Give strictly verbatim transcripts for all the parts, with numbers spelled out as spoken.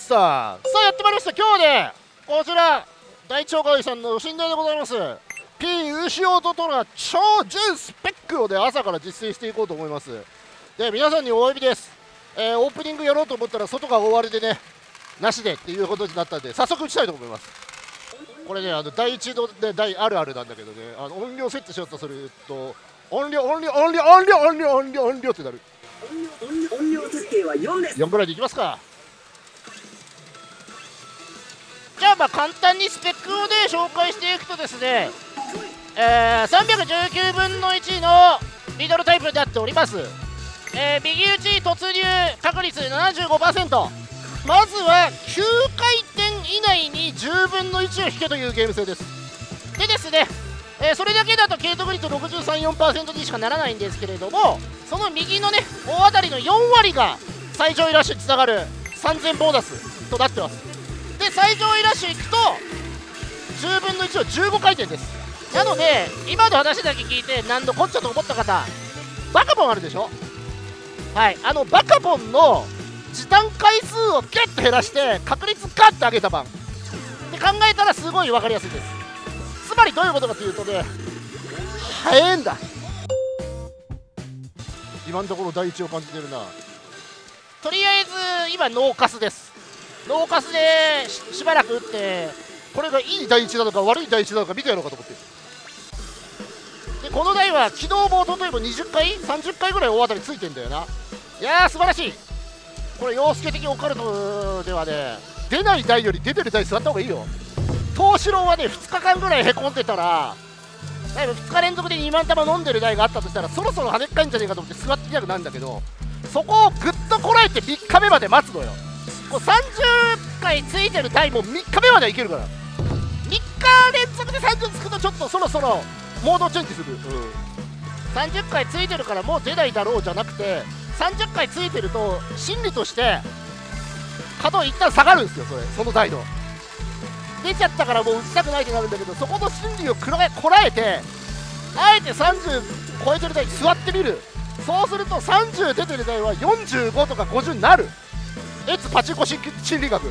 した。さあやってまいりました。今日ねこちら大長会さんの寝台でございます。 P 牛音トラ超純スペックをね朝から実践していこうと思います。で皆さんにお詫びです、えー、オープニングやろうと思ったら外が大荒れでねなしでっていうことになったんで早速打ちたいと思います。これねあの第一度で大あるあるなんだけどね、あの音量設定しようとすると音量音量音量音量音量音量音量ってなる。 音量設定はよんです。 よんぐらいでいきますか。じゃあまあ簡単にスペックをね紹介していくとですね、えー、さんびゃくじゅうきゅうぶんのいちのミドルタイプになっております。えー、右打ち突入確率 ななじゅうごパーセント、 まずはきゅうかいてん以内にじゅうぶんのいちを引けというゲーム性です。でですね、えー、それだけだと継続率 ろくじゅうさん、よんパーセント にしかならないんですけれども、その右のね大当たりのよんわりが最上位ラッシュにつながるさんぜんボーナスとなってます。で最上位ラッシュいくとじゅうぶんのいちをじゅうごかいてんです。なので今の話だけ聞いて何度こっちゃと思った方、バカボンあるでしょ。はい、あのバカボンの時短回数をギュッと減らして確率ガッと上げた版で考えたらすごい分かりやすいです。つまりどういうことかというとね、早いんだ。今のところ第一を感じてるな。とりあえず今ノーカスです。ノーカスで し, しばらく打ってこれがいい第一なのか悪い第一なのか見てやろうかと思ってる。でこの台は昨日も一昨日もにじゅっかいさんじゅっかいぐらい大当たりついてんだよな。いやー素晴らしい。これ陽介的オカルトではね出ない台より出てる台座った方がいいよ。東四郎はねふつかかんぐらいへこんでたらだいぶふつか連続でにまん玉飲んでる台があったとしたらそろそろ跳ねっかいんじゃねえかと思って座ってみたくなるんだけど、そこをぐっとこらえてみっかめまで待つのよ。こうさんじゅっかいついてる台もみっかめまではいけるから、みっか連続でさんじゅうつくとちょっとそろそろモードチェンジする、うん、さんじゅっかいついてるからもう出ないだろうじゃなくてさんじゅっかいついてると心理として稼働一旦下がるんですよ。それその台の出ちゃったからもう打ちたくないってなるんだけど、そこの心理をこらえこらえてあえてさんじゅう超えてる台に座ってみる。そうするとさんじゅう出てる台はよんじゅうごとかごじゅうになる。エツパチンコ心理学。い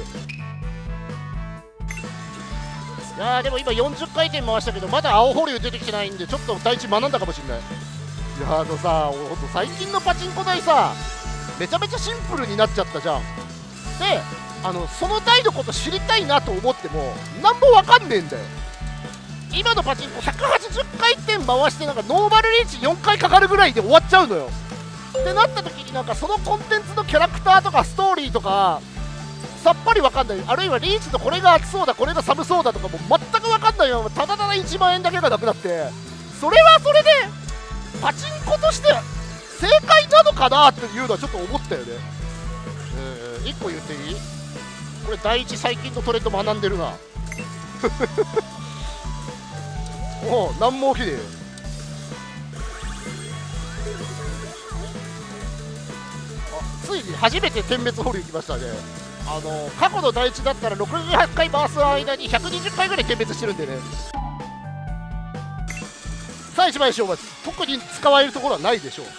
やーでも今よんじゅっかいてん回したけどまだ青保留出てきてないんでちょっと第一学んだかもしれない。いやあのさほんと最近のパチンコ台さめちゃめちゃシンプルになっちゃったじゃん。であのその台のこと知りたいなと思ってもなんもわかんねえんだよ。今のパチンコひゃくはちじゅっかいてん回してなんかノーマルリーチよんかいかかるぐらいで終わっちゃうのよ。ってなった時になんかそのコンテンツのキャラクターとかストーリーとかさっぱりわかんない、あるいはリーチとこれが熱そうだこれが寒そうだとかも全くわかんないよ。ただただいちまんえんだけがなくなってそれはそれでパチンコとして正解なのかなっていうのはちょっと思ったよね。えー、いっこ言っていい？これ第一最近のトレンド学んでるなもう何も起きねえよ。あついに初めて点滅保留きましたね。あの過去の第一だったらろくじゅうはちかい回す間にひゃくにじゅっかいぐらい点滅してるんでね。さあいちまい勝負、特に使われるところはないでしょう。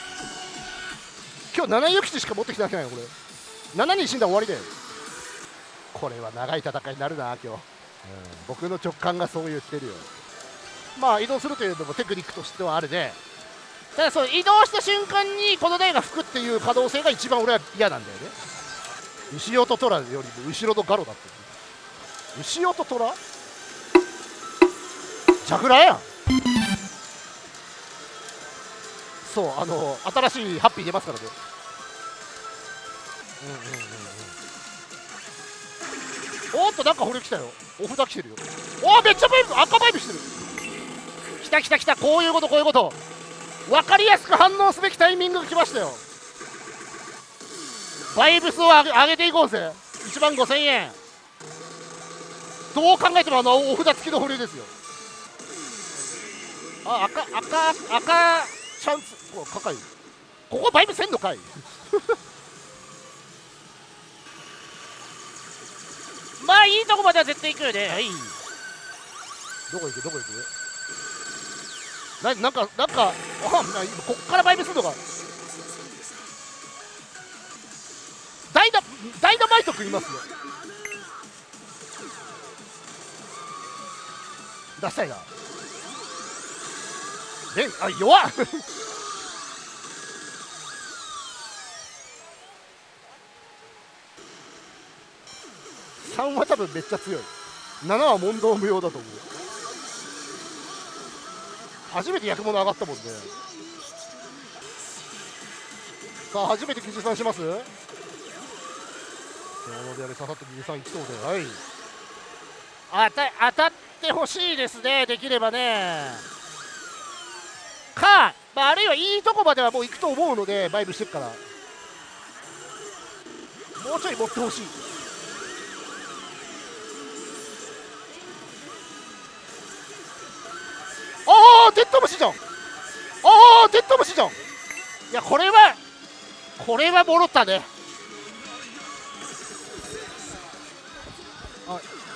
今日なな諭吉しか持ってきてないのこれ。ななにん死んだら終わりだよ。これは長い戦いになるな今日、うん、僕の直感がそう言ってるよ。まあ移動するというのもテクニックとしてはあるね。ただそう移動した瞬間にこの台が吹くっていう可能性が一番俺は嫌なんだよね。牛音虎よりも後ろのガロだって。牛音虎ジャグラーやん。そうあの新しいハッピー出ますからね。うんうんうんうん。おっとなんかこれ来たよ。お札来てるよ。おおめっちゃバイブ赤バイブしてる。来た来た来た。こういうことこういうこと。分かりやすく反応すべきタイミングが来ましたよ。バイブスを上げ上げていこうぜ。いちまんごせんえん。どう考えてもあのお札付きの保留ですよ。あ赤赤赤チャンス。ここ高い。ここバイブせんのかいまあいいとこまでは絶対行くよね。はい。どこ行くどこ行くななんかなんかあこっからバイブするのか。代打ダイナマイト君いますよ。出したいな。レン、あ、弱っさんは多分めっちゃ強い。ななは問答無用だと思う。初めて役物上がったもんね。さあ初めて記事さんします。今日のであれ刺さってにじゅうさんいきそうで、はい、当た当たってほしいですね、できればね。か、まあ、あるいはいいとこまではもう行くと思うので、バイブしてるからもうちょい持ってほしい。ああテッドムシじゃん。ああテッドムシじゃん。いやこれはこれはもろったね。あ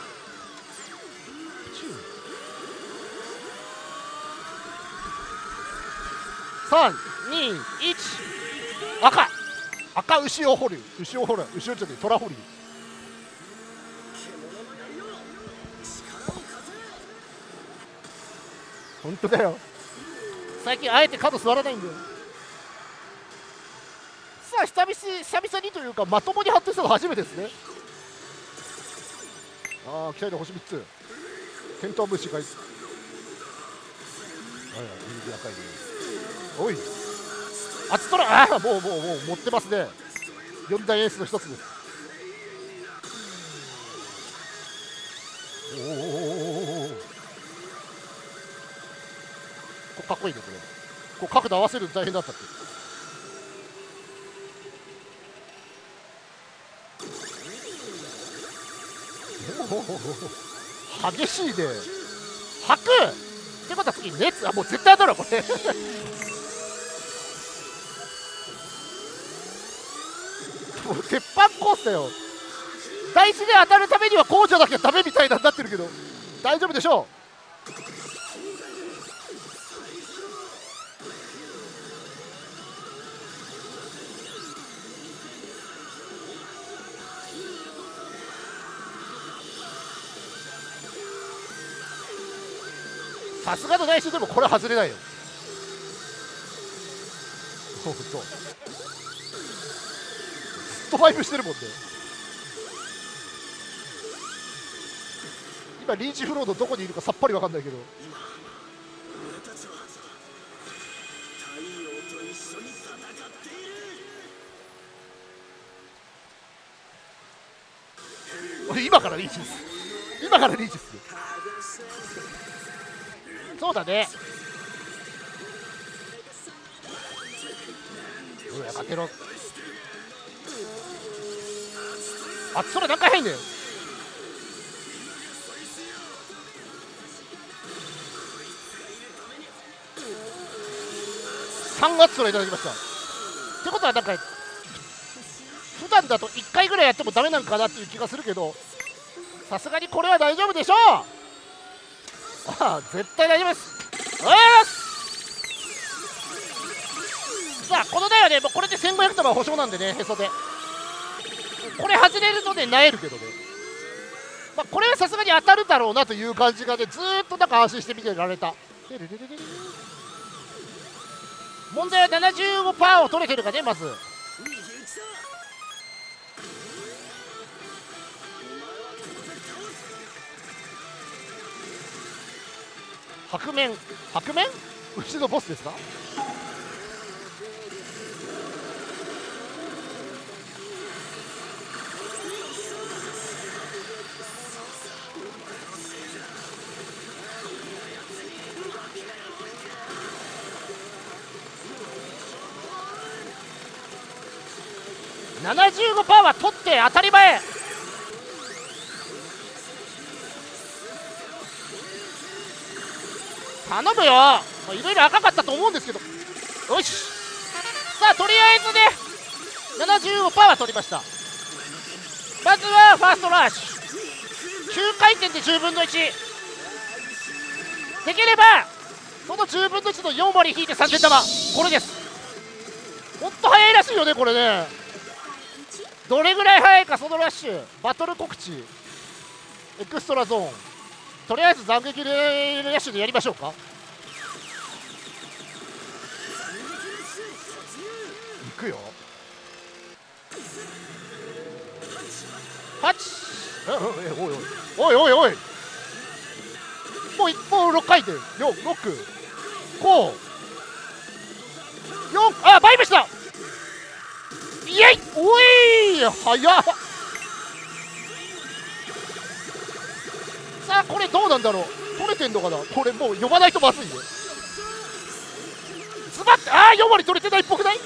さんにいち赤赤牛を掘る牛を掘る牛をちょっと虎掘り。本当だよ、最近あえて角座らないんだよ。さあ久々久々にというかまともに発展したの初めてですね。ああ期待で星みっつテントウムシがい、はいはい、右赤いね。おいあつとら、ああもうもうもう持ってますね。よん大エースの一つです。おおこれかっこいいね。これこう角度合わせるの大変だったって。激しいね。吐くってことは次熱、あもう絶対当たるわこれもう鉄板コースだよ。大事で当たるためにはこうじゃなきゃダメみたいになってるけど大丈夫でしょう。さすがの内心でもこれ外れないよ。ほんとずっとバイブしてるもんね。今リーチフロードどこにいるかさっぱり分かんないけど、今からリーチです。今からリーチですよ。そうだね。うわ勝てろ。あそれ何回入んねん。さんがつそれいただきました。ってことはなんか普段だといっかいぐらいやってもダメなんかなっていう気がするけど、さすがにこれは大丈夫でしょう。ああ絶対大丈夫です。おはようございます。さあこの台はねもうこれでせんごひゃく玉保証なんでね、へそでこれ外れるとねなえるけどね、まあ、これはさすがに当たるだろうなという感じがねずーっとなんか安心して見てられた。問題は ななじゅうごパーセント を取れてるかね。まず白面白面うちのボスですか。ななじゅうごパーセント は取って当たり前。頼むよ。いろいろ赤かったと思うんですけど、よし。さあとりあえずね ななじゅうごパーセント は取りました。まずはファーストラッシュきゅうかい転でじゅうぶんのいちできればそのじゅうぶんのいちのよん割引いてさんぜん玉、これです。ほんと早いらしいよねこれね。 どれぐらい速いかそのラッシュ。バトル告知エクストラゾーン、とりあえず斬撃レラッシュでやりましょうか。いくよ。はち、おいおいおいおい、もうもうろっかい転、よん、ろく、ご、よん、あ、バイブした。イエイ、おい、早っ。さあこれどうなんだろう、取れてんのかな。これもう呼ばないとまずいね。ズバッて、ああよん割取れてないっぽくない。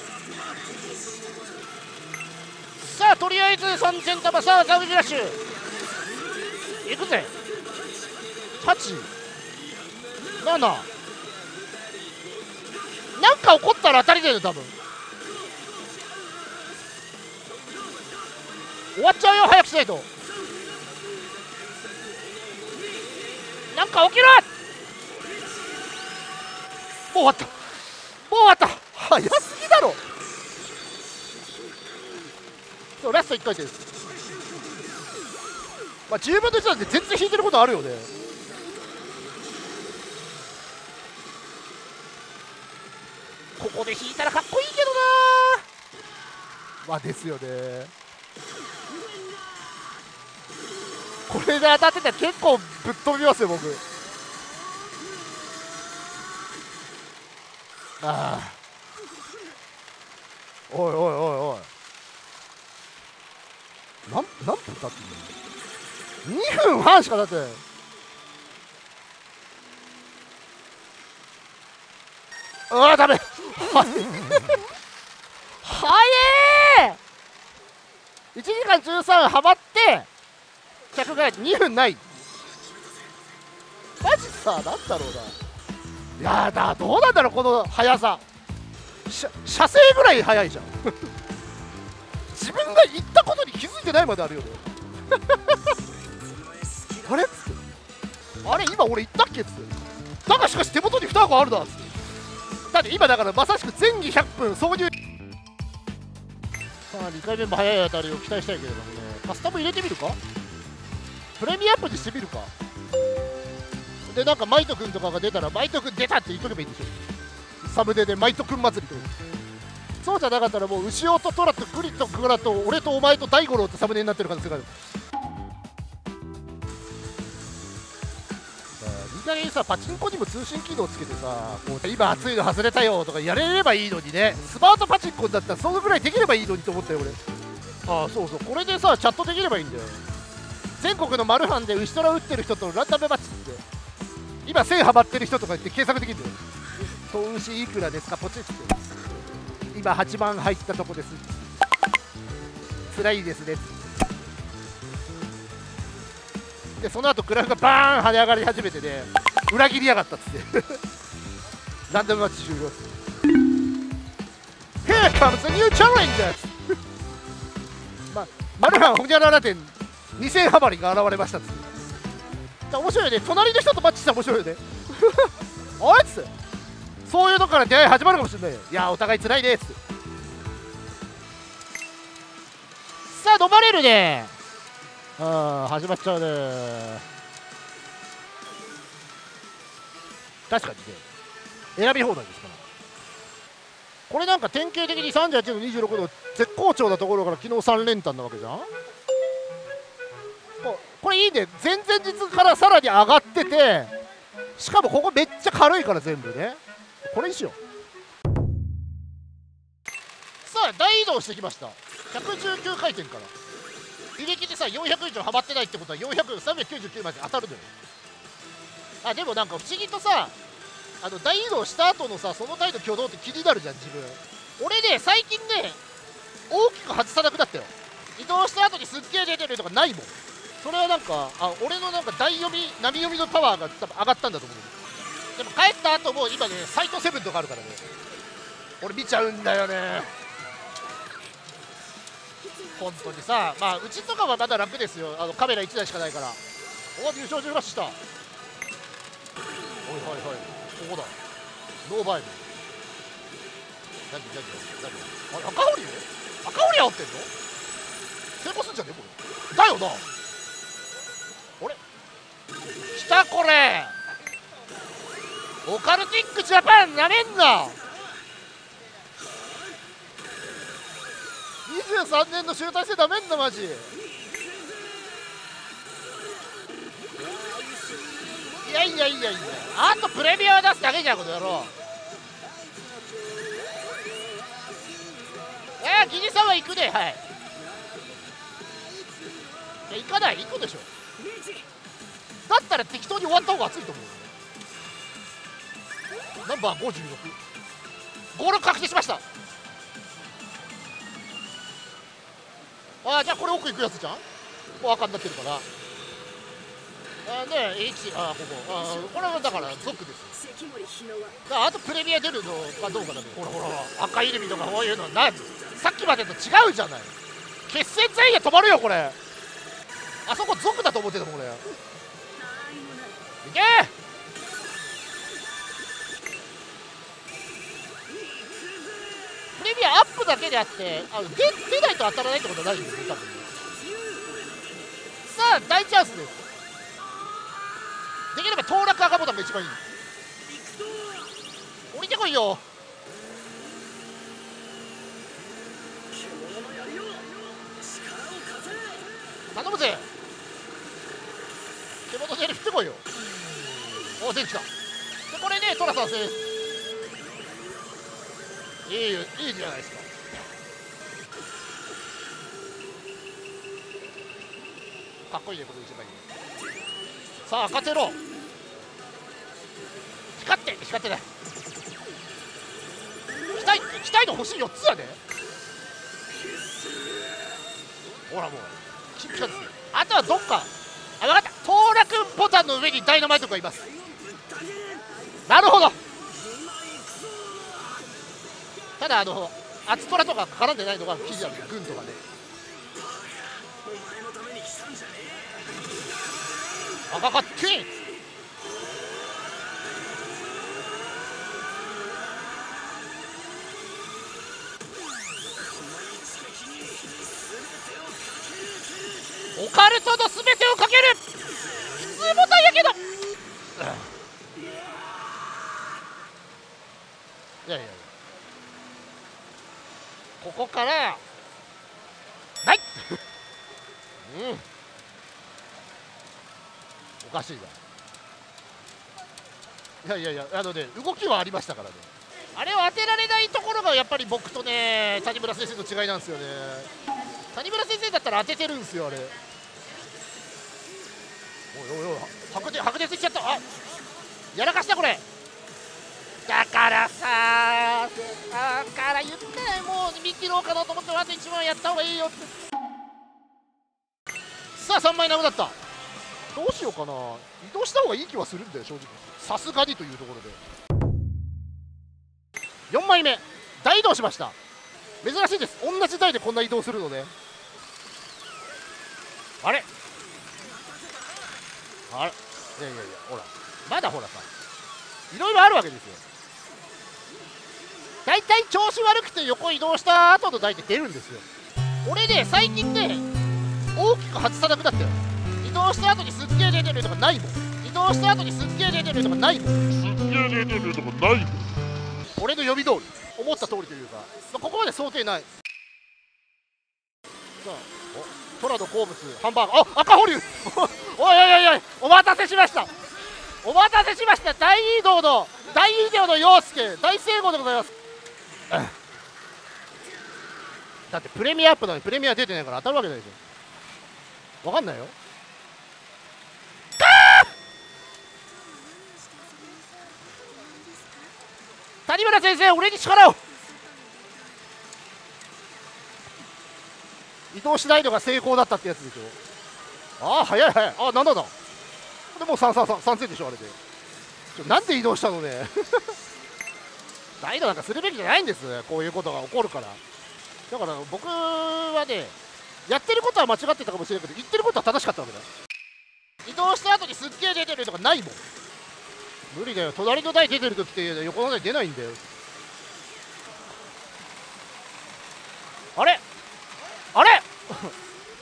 さあとりあえずさんぜん玉、さあザウジラッシュいくぜ。はち、なな、なんか起こったら当たりだよね多分。終わっちゃうよ、早くしないと。なんか起きろ。もう終わった、もう終わった。早すぎだろ。そうラストいっかい転です。まあじゅうぶんのいちなんで全然引いてることあるよね。ここで引いたらかっこいいけどな。まあですよね。これで当たってたら結構ぶっ飛びますよ僕。ああ、おいおいおいおい、何何分経ってんの。にふんはんしか経ってない。ああダメはえーいちじかんじゅうさんはまって着がにふんない。マジさ、なんだろうな。いやだ、どうなんだろうこの速さ。射精ぐらい速いじゃん自分が言ったことに気づいてないまであるよねあれっつって、あれ今俺言ったっけっつって、だがしかし手元にに箱あるなっつって。だって今だからまさしく前期ひゃっぷん挿入。さあにかいめも速い当たりを期待したいけれどもね。カスタム入れてみるか、プレミアムにしてみるか。でなんかマイト君とかが出たらマイト君出たって言っとけばいいんでしょ。サムネでマイト君祭りとか。そうじゃなかったらもう牛尾とトラとクリとクラと俺とお前と大五郎ってサムネになってる可能性がある。いい加減さ、パチンコにも通信機能つけてさ、こう今熱いの外れたよとかやれればいいのにね。スマートパチンコだったらそのぐらいできればいいのにと思ったよ俺。ああそうそう、これでさチャットできればいいんだよ。全国のマルハンで牛トラ打ってる人とランダムマッチって今せんハマってる人とか言って検索できるんだよ。投資いくらですかポチッって今はちまん入ったとこです、辛いですね。でその後グラフがバーン跳ね上がり始めてね、裏切りやがったっつってランダムマッチ終了です。 Here comes a new challenger まマルハンホニャララ店にせんハマりが現れましたっつって。面白いよね、隣の人とマッチしたら面白いよねあれっつって、そういうのから出会い始まるかもしれないよ。いやお互い辛いねっつって。さあ飲まれるね。ああ始まっちゃうね。確かにね選び放題ですから。これなんか典型的にさんじゅうはちのにじゅうろくの絶好調なところから昨日さん連単なわけじゃん。ここれいいね、前々日からさらに上がってて、しかもここめっちゃ軽いから全部ね。これにしよう。さあ大移動してきました。ひゃくじゅうきゅうかい転から履歴でさよんひゃく以上ハマってないってことはよんひゃく、さんびゃくきゅうじゅうきゅうまで当たるのよ。あでもなんか不思議とさ、あの大移動した後のさその態度挙動って気になるじゃん自分。俺ね最近ね大きく外さなくなったよ。移動した後にすっげえ出てるとかないもん。それはなんかあ俺のなんか大読み波読みのパワーが多分上がったんだと思う。でも帰った後も今ねサイトセブンとかあるからね俺見ちゃうんだよね本当にさ。まあうちとかはまだ楽ですよ、あのカメラいちだいしかないから。お入賞中ラッシュした。おいはいはいここだノーバイブ。何何何何あれ赤堀赤堀煽ってんの。 成功すんじゃねこれだよな。あれ来たこれオカルティックジャパンなめんな。にじゅうさんねんの集大成なめんなマジ。いやいやいやいや、あとプレミアを出すだけじゃんこの野郎。えー、ギリさんは行くね。はい、いや行かない、行くでしょ。だったら適当に終わった方が熱いと思うよ。ナンバーごじゅうろくゴール確定しました。ああ、じゃあこれ奥行くやつじゃん。もう赤になってるから。あねえ H、 あここあこれはだから族です。だからあとプレミア出るのかどうかだけど、ほらほら赤いルミとかこういうの何さっきまでと違うじゃない。決戦前夜止まるよこれ。あそこ族だと思ってたもん俺。いけー。プレミアアップだけであってあの 出, 出ないと当たらないってことはないんですよ多分。さあ大チャンスです。できれば当落赤ボタンが一番いい。降りてこいよ。頼むぜ。獣ジェル振ってこいよ。お出てきた。でこれねトラさんせいいよ、いいじゃないですか。かっこいいねこれ一番いい。さあ赤テロ光って光ってない。期待期待の星よっつやで。ほらもうピカピカですね。あとはどっかあ分かった。当落ボタンの上にダイナマイトがいます。なるほど。ただあのアツトラとか絡んでないのがフィギュアの軍とかね。赤かってオカルトの全てをかける。普通ボタンやけど、いやいやいやここからないうんおかしいな。いやいやいやあのね動きはありましたからね。あれを当てられないところがやっぱり僕とね谷村先生の違いなんですよね。谷村先生だったら当ててるんですよあれ。おいおいおい白熱白熱いっちゃった。あやらかしたこれ。だからさあから言ってないもう見切ろうかなと思ってあといちまんやった方がいいよって。さあさんまいなくなった。どうしようかな。移動した方がいい気はするんだよ正直。さすがにというところでよんまいめ大移動しました。珍しいです。同じ台でこんな移動するのね。あれあれいやいやいやほらまだほらさいろいろあるわけですよ。だいたい調子悪くて横移動した後の台って出るんですよ。俺ね最近ね大きく外さなくなったよ。移動した後にすっげえ出てるとかないもん。移動した後にすっげえ出てるとかないもん。すっげえ出てるとかないもん。俺の読み通り思った通りというか、まあ、ここまで想定ない。さあおトラの好物ハンバーガーあ赤保留おいおいおいおいお待たせしましたお待たせしました。大移動の大移動の陽介大成功でございます。だってプレミアアップなのにプレミア出てないから当たるわけないでしょ。わかんないよ。谷村先生俺に力を。移動しないのが成功だったってやつでしょ。ああ早い早い。あなんだだでもうさんさんさんさんぜんでしょあれで。ちょなんで移動したのね大移動なんかするべきじゃないんです。こういうことが起こるから。だから僕はねやってることは間違ってたかもしれないけど言ってることは正しかったわけだ。移動した後にすっげえ出てるとかないもん。無理だよ。隣の台出てる時って横の台出ないんだよ。あれあれ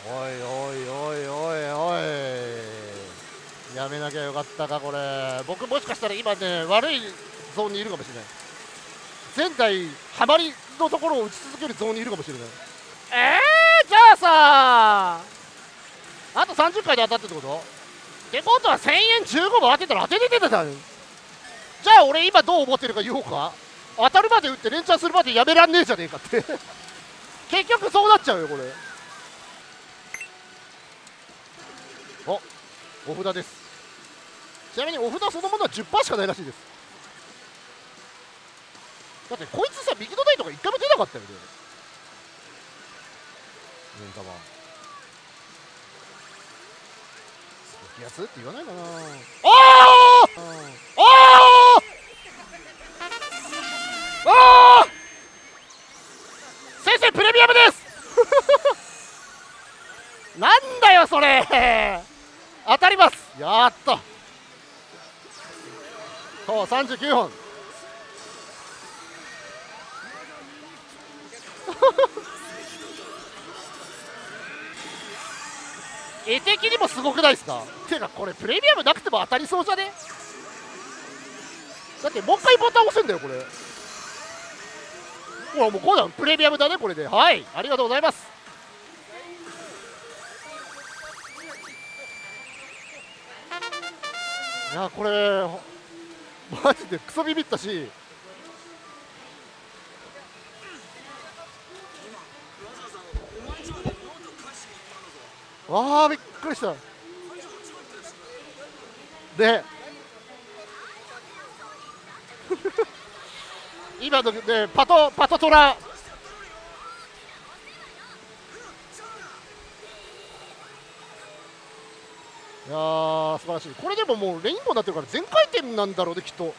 おいおいおいおいおい、やめなきゃよかったかこれ。僕もしかしたら今ね悪いゾーンにいるかもしれない。前代ハマりのところを打ち続けるゾーンにいるかもしれない。えー、じゃあさあとさんじゅっかいで当たってってこと？ってことはせんえんじゅうごも当てたら当てててたじゃん。じゃあ俺今どう思ってるか言おうか。当たるまで打って連チャンするまでやめらんねえじゃねえかって結局そうなっちゃうよこれ。お、お札です。ちなみにお札そのものは じゅっパーセント しかないらしいです。だってこいつさ右の台とかいっかいも出なかったよね。念玉激アツって言わないかな。あああああ先生プレミアムですなんだよそれ当たります。やったそうさんじゅうきゅうほん絵的にもすごくないですか。てかこれプレミアムなくても当たりそうじゃね。だってもう一回ボタン押せんだよこれ。ほらもうこうだプレミアムだねこれで。はいありがとうございます。いやこれマジでクソビビったし、わあびっくりしたで今のねパトパトトラいやー素晴らしい。これでももうレインボーになってるから全回転なんだろうねきっと。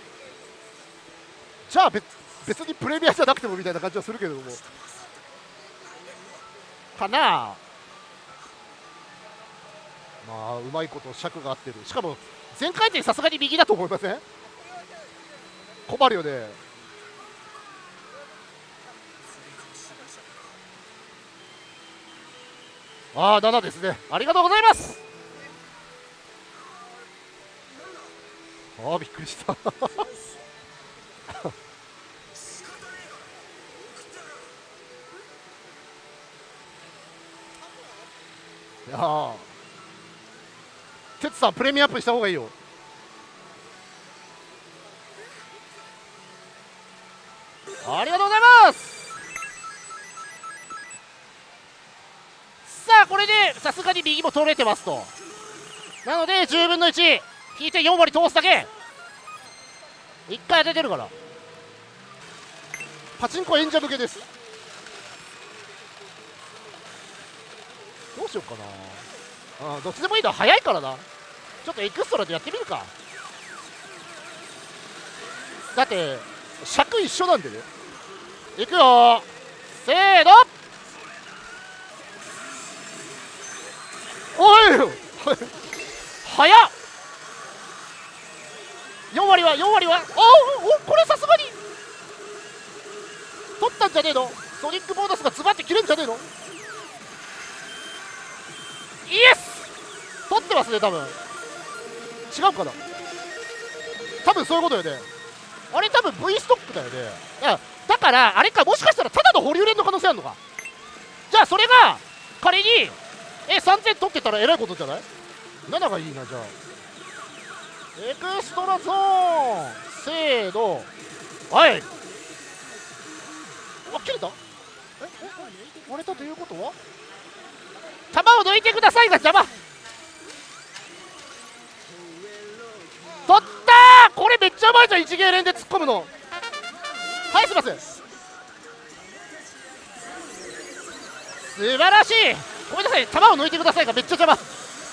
じゃあ 別, 別にプレミアじゃなくてもみたいな感じはするけれどもかなあ。まあうまいこと尺が合ってる。しかも全回転さすがに右だと思いません？困るよね。ああななですね。ありがとうございます。ああびっくりしたいやー哲さんプレミアアップした方がいいよ。ありがとうございます。さあこれでさすがに右も取れてますと。なのでじゅうぶんのいち引いてよん割通すだけ。いっかい当ててるからパチンコ演者向けです。どうしようかな。あどっちでもいいのは早いからな。ちょっとエクストラでやってみるか。だって尺一緒なんでね。いくよせーのおい早っよん割はよん割はおおこれさすがに取ったんじゃねえの。ソニックボーナスがズバって切れんじゃねえの。イエス取ってますね多分。違うかな多分そういうことよね。あれ多分 V ストックだよね。あだからあれかもしかしたらただの保留連の可能性あるのか。じゃあそれが仮にえさんぜん取ってたらえらいことじゃない。なながいいな。じゃあエクストラゾーンせーのはいあ切れた。ええ割れたということは球を抜いてくださいが邪魔。取ったーこれめっちゃうまいじゃん。一芸連で突っ込むの。はいすいません素晴らしい。ごめんなさい球を抜いてくださいがめっちゃ邪魔。さ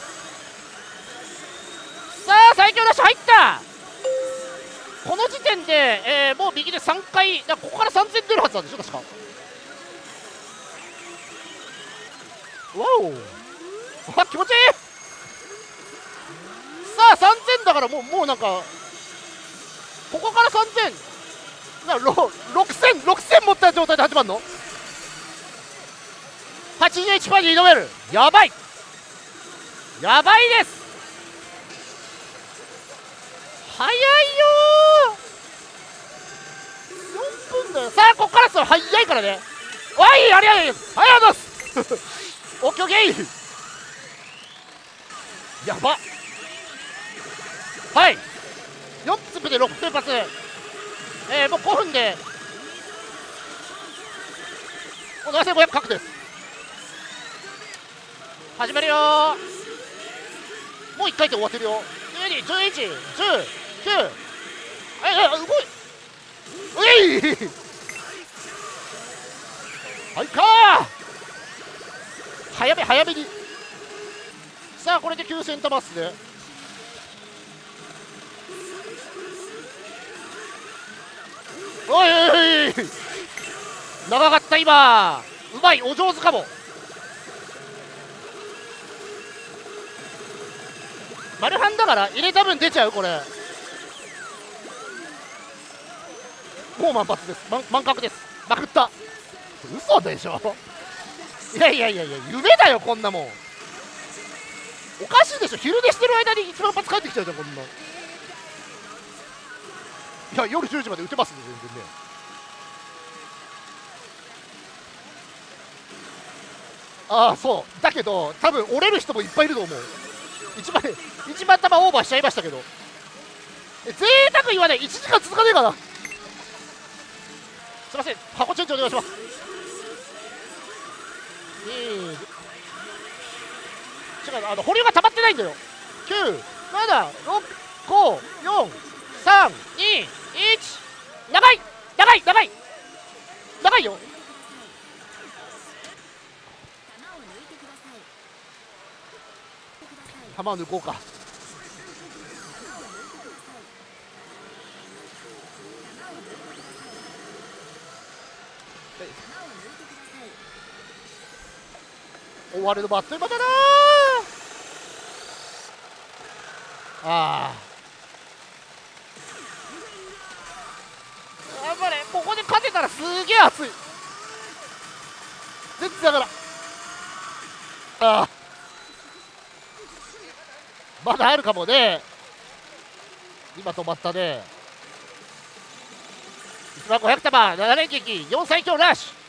あ最強ラッシュ入った。この時点で、えー、もう右でさんかいだここからさんぜん出るはずなんでしょ確か。わおあ気持ちいい。さあさんぜんだからもうもうなんかここからさんぜんなろろくせんろくせん持った状態で始まるの。 はちじゅういちパーセント で挑める。やばいやばいです。早いよー。よんぷんだよ。さあこっからっすよ。早いからね。わいありがとうございます。ありがとうございますオッケーオッケー。やばっ。はいよんつぶでろく連発。えー、もうごふんでななせんごひゃく確です。始まるよー。もういっかいで終わってるよ。じゅうに、じゅういち、じゅう、きゅう、ええ動いえいはいかー。早め早めに。さあこれできゅうせん玉っすね。おいおいおい長かった今。うまいお上手かも。マルハンだから入れた分出ちゃうこれ。もう満発です。満満角です。まくった。嘘でしょいやいやいやいや夢だよこんなもん。おかしいでしょ。昼寝してる間にいちまん発帰ってきちゃうじゃんこんな。いや夜じゅうじまで打てますね全然ね。ああそうだけど多分折れる人もいっぱいいると思う。いちまんいちまん玉オーバーしちゃいましたけど。ぜいたく言わない。いちじかん続かねえかな。すいません箱チェンジお願いします。に違うあの保留が溜まってないんだよ。きゅう、なな、ろく、ご、よん、さん、に、いち。長い長い長い長いよ。球を抜こうか。終わるのもあっという間だなあ。あ頑張れ。ここで勝てたらすげえ熱い。全然だからああまだあるかもね。今止まったね。いちまんごひゃく玉なな連撃よん最強ラッシュ。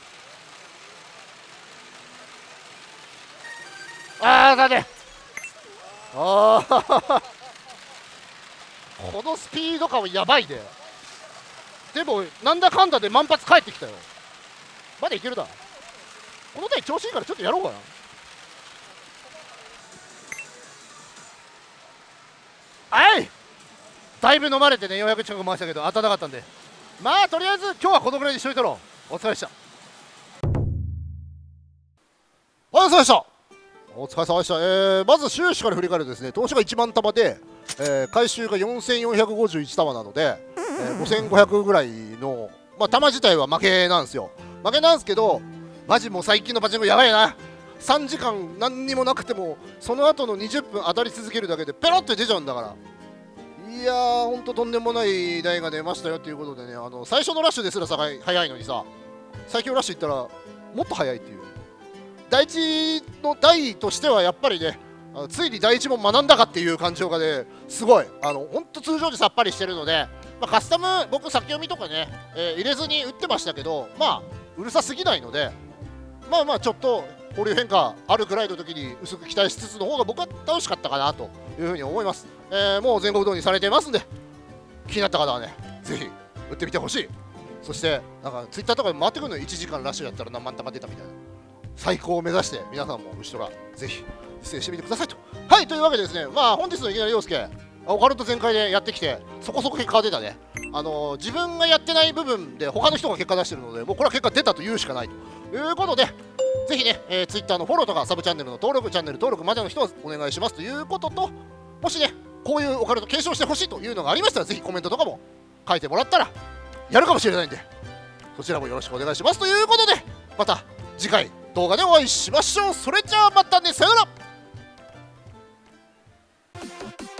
ああ残念。ああこのスピード感はやばいね。でもなんだかんだで満発帰ってきたよ。まだいけるだ。この台調子いいからちょっとやろうかな。はいだいぶ飲まれてねようやく近く回したけど当たらなかったんで、まあとりあえず今日はこのぐらいにしといたろう。お疲れでした。お疲れでした。お疲れ様でした。えー、まず収支から振り返るとですね、投資がいちまん玉で、えー、回収がよんせんよんひゃくごじゅういち玉なので、えー、ごせんごひゃくぐらいの、まあ、玉自体は負けなんですよ。負けなんですけど、マジもう最近のパチンコやばいな。さんじかん何にもなくてもその後のにじゅっぷん当たり続けるだけでペロって出ちゃうんだから。いやーほんととんでもない台が出ましたよということでね、あの最初のラッシュですら早いのにさ、最強ラッシュいったらもっと早いっていう。第一の台としてはやっぱりね、あのついに第一問学んだかっていう感情がねすごい、あのほんと通常時さっぱりしてるので、まあ、カスタム僕先読みとかね、えー、入れずに打ってましたけど、まあうるさすぎないので、まあまあちょっと保留変化あるぐらいの時に薄く期待しつつの方が僕は楽しかったかなというふうに思います。えー、もう全国導入されてますんで、気になった方はねぜひ打ってみてほしい。そしてなんかツイッターとかで回ってくるのいちじかんラッシュやったら何万玉出たみたいな、最高を目指して皆さんも後ろからぜひ実践してみてくださいと。はい、というわけでですね、まあ本日のいきなり陽介オカルト全開でやってきてそこそこ結果が出たね。あのー、自分がやってない部分で他の人が結果出してるので、もうこれは結果出たと言うしかないということで、ぜひね、えー、Twitter のフォローとかサブチャンネルの登録、チャンネル登録までの人はお願いしますということと、もしねこういうオカルト継承してほしいというのがありましたらぜひコメントとかも書いてもらったらやるかもしれないんで、そちらもよろしくお願いしますということで、また次回動画でお会いしましょう。それじゃあまたね、さよなら。